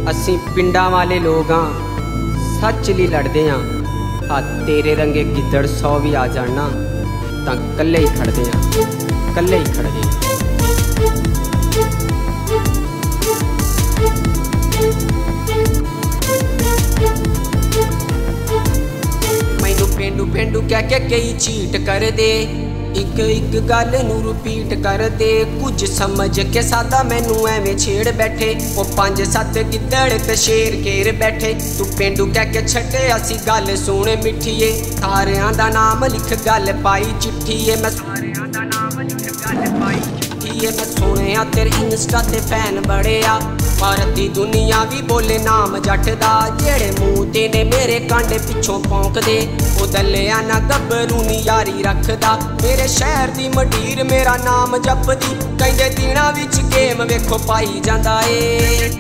असी पिंडा वाले लोग हाँ, सच ਲਈ लड़ते हाँ। आ तेरे रंगे गिद्दड़ 100 भी आ जाना तां कल्ले ही खड़दे हाँ, कल्ले ही खड़दे हाँ। मैनू पेंडू पेंडू कह के कई चीट कर दे, एक एक गल नू रिपीट कर दे। कुछ समझ के सादा मैनू एवें छेड़ बैठे, वो 5-7 गिद्दड़ ते शेर घेर बैठे। तू पेंडू कह के छड्डे असी गल सुन मिठीए, सारियां दा नाम लिख गल पाई चिट्ठीए। मैं सारियां दा नाम लिख गल पाई चिट्ठीए। मैं सुनिया तेरे इंस्टा ते फैन बड़े आ, भारत दी दुनिया भी बोले नाम जट दा। जेड़े मुंह ते ने मेरे कांडे पिछों भौंकदे, ओ दलिया ना गब्बरू नी यारी रखदा। मेरे शहर दी मडीर मेरा नाम जपदी, कहंदे दिनां विच गेम वेखो पाई जांदा ए।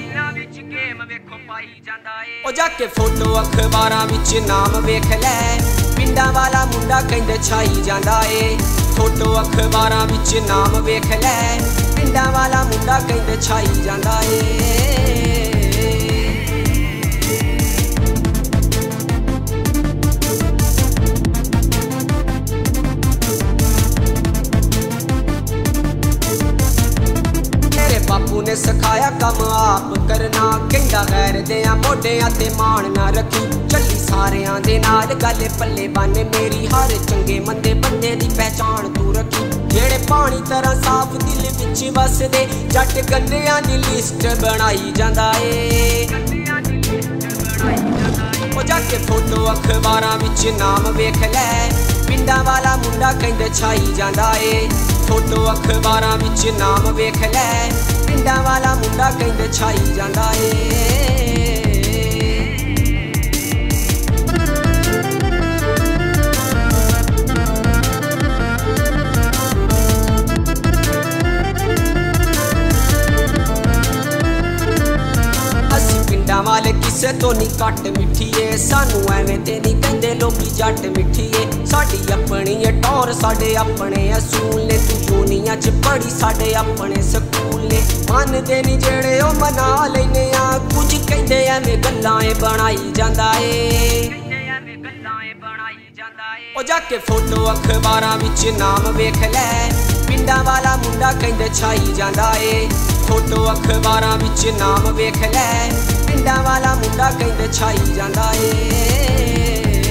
ओ जाके फोटो अखबारां विच नाम वेख लै, पिंडां वाला मुंडा कहंदे छाई जांदा ए। फोटो अखबारां विच नाम वेख लै, पिंडां वाला मुंडा कहंदे छाई जांदा ए। बापू ने सिखाया कम आप करना, कहंदा गैर देयां मोढियां ते मान ना रखी। चली सारियां दे नाल गल पल्ले बन मेरी, हर चंगे मंदे बंदे दी पहचान तू रखी। जेड़े पानी तरह साफ दिल विच वसदे, जट गंदियां दी लिस्ट बनाई जांदा ए। ओ जाके फोटो अखबारां विच नाम वेख लै, पिंडां वाला मुंडा कहंदे छाई जांदा ए। फोटो अखबारां विच नाम वेख लै, पिंडां वाला मुंडा कहंदे छाई जांदा ए। वाले किसे तो नहीं घट मिठीए, सानू एवें ते नहीं कहंदे लोकी जट मिठीए। साडी अपनी टौर साडे अपने असूल ने, तू दुनिया च पढ़ी साडे अपने स्कूल ने। मनदे नहीं जेड़े ओ मना लैने आ, कुछ कहंदे एवें गल्लां बनाई जांदा ए। ओ जाके फोटो अखबारां विच नाम वेख लै, पिंडां वाला मुंडा कहंदे छाई जांदा ए। फोटो अखबारां विच नाम वेख लै, पिंडां वाला मुंडा कहंदे छाई जांदा ए।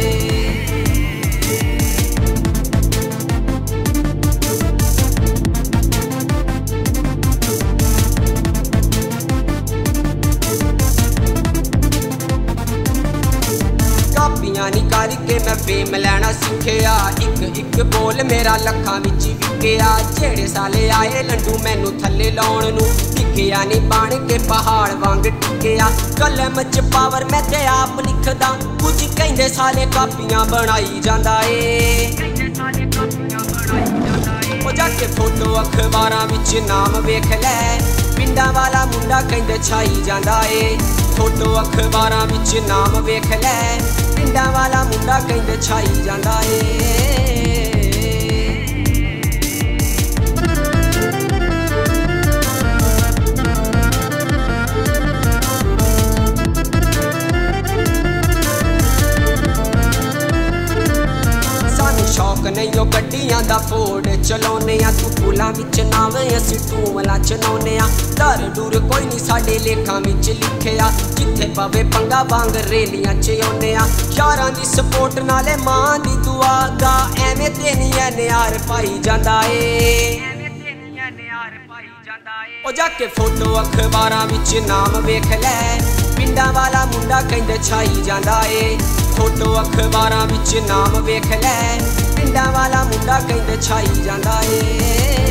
निकाल के मैं फेम लैना सिखिया, एक एक बोल मेरा लखां विच विकिया। जेड़े साले आए लंडू मैनू थल्ले लाउण नू, दिखिया नी बन के पहाड़ वांग टिकिया। कलम च पावर मैं ते आप लिखदा, कुछ कहंदे साले कापियां बनाई जांदा ए। ओ जाके फोटो अखबारां विच नाम वेख लै, पिंडां वाला मुंडा कहंदे छाई जांदा ए। फोटो अखबारां विच नाम वेख लै, पिंडां वाला मुंडा कहंदे छाई जांदा ए। शौक नहीं ओ गड्डियां दा फोड़ चलाउने आ, तू पुलां विच नावे असी टूमला चलाउने आ। डर डूर कोई नहीं साडे लेखां विच लिखिया, जिथे पवे पंगा वांग रेलियां च आउने आ। यारां दी सपोर्ट नाले मां दी दुआ गा, एवें ते नहीं ऐ नियार पाई जांदा ए। ओ जाके फोटो अखबारां विच नाम वेख लै, पिंडां वाला मुंडा कहंदे छाई जांदा ए। फोटो अखबारां विच नाम वेख लै, पिंडां वाला मुंडा कहंदे छाई जांदा ए।